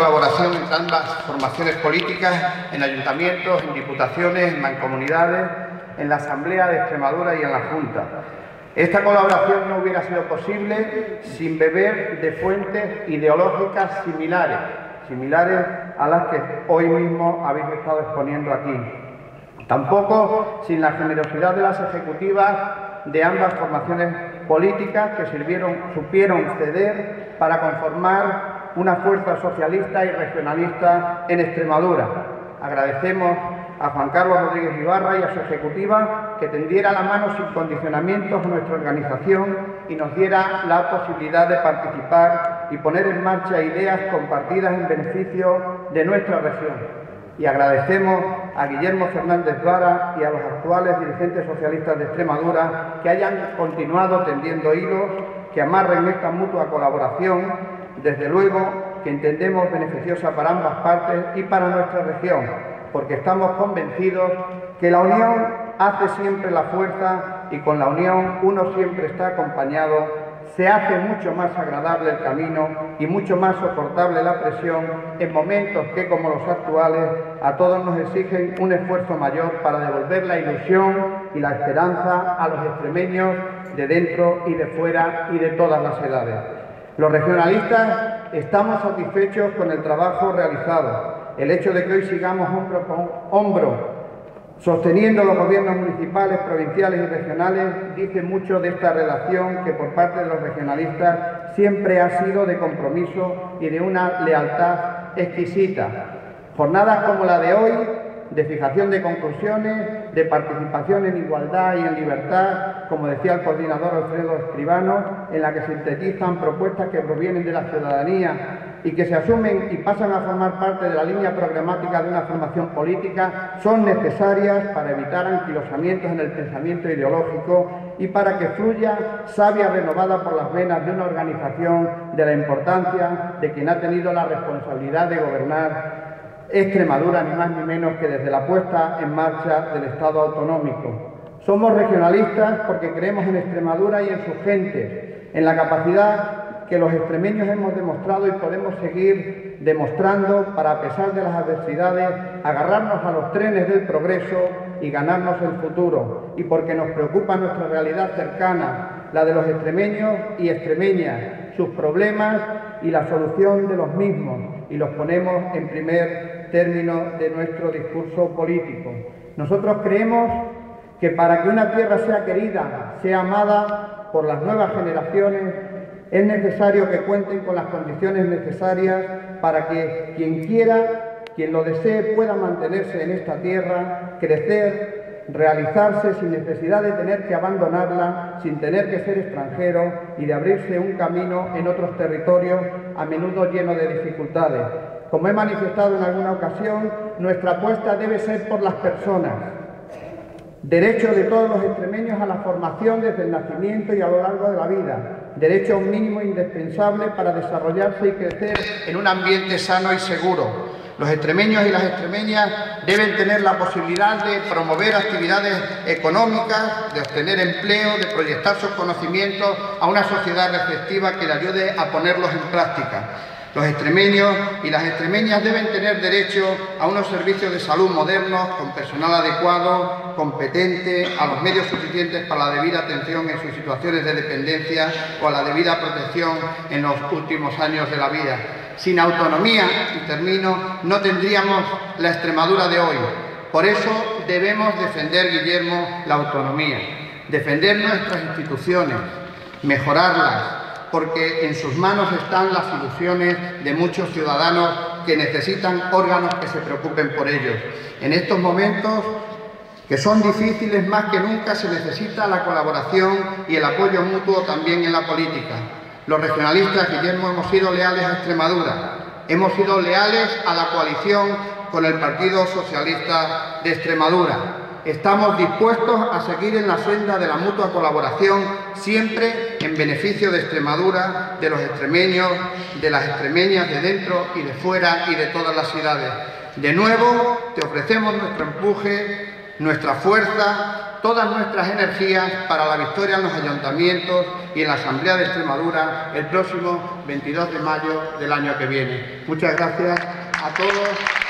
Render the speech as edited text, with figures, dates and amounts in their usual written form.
colaboración entre ambas formaciones políticas en ayuntamientos, en diputaciones, en mancomunidades, en la Asamblea de Extremadura y en la Junta. Esta colaboración no hubiera sido posible sin beber de fuentes ideológicas similares a las que hoy mismo habéis estado exponiendo aquí. Tampoco sin la generosidad de las ejecutivas de ambas formaciones políticas que supieron ceder para conformar una fuerza socialista y regionalista en Extremadura. Agradecemos a Juan Carlos Rodríguez Ibarra y a su ejecutiva que tendiera la mano sin condicionamientos a nuestra organización y nos diera la posibilidad de participar y poner en marcha ideas compartidas en beneficio de nuestra región. Y agradecemos a Guillermo Fernández Vara y a los actuales dirigentes socialistas de Extremadura que hayan continuado tendiendo hilos que amarren esta mutua colaboración, desde luego que entendemos beneficiosa para ambas partes y para nuestra región, porque estamos convencidos que la unión hace siempre la fuerza y con la unión uno siempre está acompañado. Se hace mucho más agradable el camino y mucho más soportable la presión en momentos que, como los actuales, a todos nos exigen un esfuerzo mayor para devolver la ilusión y la esperanza a los extremeños de dentro y de fuera y de todas las edades. Los regionalistas estamos satisfechos con el trabajo realizado. El hecho de que hoy sigamos hombro con hombro sosteniendo los gobiernos municipales, provinciales y regionales dice mucho de esta relación que por parte de los regionalistas siempre ha sido de compromiso y de una lealtad exquisita. Jornadas como la de hoy, de fijación de conclusiones, de participación en igualdad y en libertad, como decía el coordinador Alfredo Escribano, en la que sintetizan propuestas que provienen de la ciudadanía y que se asumen y pasan a formar parte de la línea programática de una formación política, son necesarias para evitar anquilosamientos en el pensamiento ideológico y para que fluya savia renovada por las venas de una organización de la importancia de quien ha tenido la responsabilidad de gobernar Extremadura, ni más ni menos que desde la puesta en marcha del Estado autonómico. Somos regionalistas porque creemos en Extremadura y en sus gentes, en la capacidad que los extremeños hemos demostrado y podemos seguir demostrando para, a pesar de las adversidades, agarrarnos a los trenes del progreso y ganarnos el futuro. Y porque nos preocupa nuestra realidad cercana, la de los extremeños y extremeñas, sus problemas y la solución de los mismos, y los ponemos en primer término de nuestro discurso político. Nosotros creemos que para que una tierra sea querida, sea amada por las nuevas generaciones, es necesario que cuenten con las condiciones necesarias para que quien quiera, quien lo desee, pueda mantenerse en esta tierra, crecer, realizarse sin necesidad de tener que abandonarla, sin tener que ser extranjero y de abrirse un camino en otros territorios a menudo lleno de dificultades. Como he manifestado en alguna ocasión, nuestra apuesta debe ser por las personas. Derecho de todos los extremeños a la formación desde el nacimiento y a lo largo de la vida. Derecho mínimo indispensable para desarrollarse y crecer en un ambiente sano y seguro. Los extremeños y las extremeñas deben tener la posibilidad de promover actividades económicas, de obtener empleo, de proyectar sus conocimientos a una sociedad receptiva que le ayude a ponerlos en práctica. Los extremeños y las extremeñas deben tener derecho a unos servicios de salud modernos, con personal adecuado, competente, a los medios suficientes para la debida atención en sus situaciones de dependencia o a la debida protección en los últimos años de la vida. Sin autonomía, y termino, no tendríamos la Extremadura de hoy. Por eso debemos defender, Guillermo, la autonomía, defender nuestras instituciones, mejorarlas, porque en sus manos están las ilusiones de muchos ciudadanos que necesitan órganos que se preocupen por ellos. En estos momentos, que son difíciles, más que nunca se necesita la colaboración y el apoyo mutuo también en la política. Los regionalistas, Guillermo, hemos sido leales a Extremadura, hemos sido leales a la coalición con el Partido Socialista de Extremadura. Estamos dispuestos a seguir en la senda de la mutua colaboración, siempre en beneficio de Extremadura, de los extremeños, de las extremeñas de dentro y de fuera y de todas las ciudades. De nuevo, te ofrecemos nuestro empuje, nuestra fuerza todas nuestras energías para la victoria en los ayuntamientos y en la Asamblea de Extremadura el próximo 22 de mayo del año que viene. Muchas gracias a todos.